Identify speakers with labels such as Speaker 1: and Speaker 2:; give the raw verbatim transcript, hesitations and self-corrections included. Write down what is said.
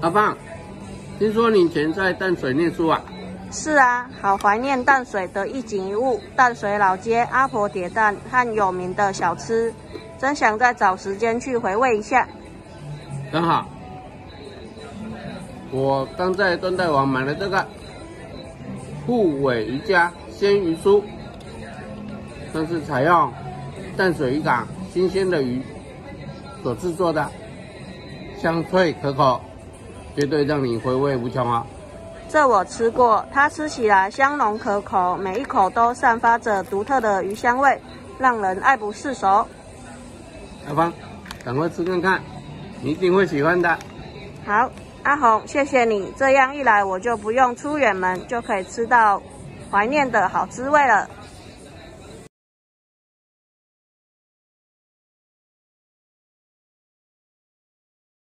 Speaker 1: 阿胖，听说你以前在淡水念书啊？
Speaker 2: 是啊，好怀念淡水的一景一物，淡水老街、阿婆铁蛋和有名的小吃，真想再找时间去回味一下。
Speaker 1: 刚好，我刚在端代网买了这个护尾鱼家鲜鱼酥，这是采用淡水渔港新鲜的鱼所制作的，香脆可口，绝对让你回味无穷哦。
Speaker 2: 这我吃过，它吃起来香浓可口，每一口都散发着独特的鱼香味，让人爱不释手。
Speaker 1: 阿芳，赶快吃看看，你一定会喜欢的。
Speaker 2: 好，阿红，谢谢你，这样一来我就不用出远门，就可以吃到怀念的好滋味了。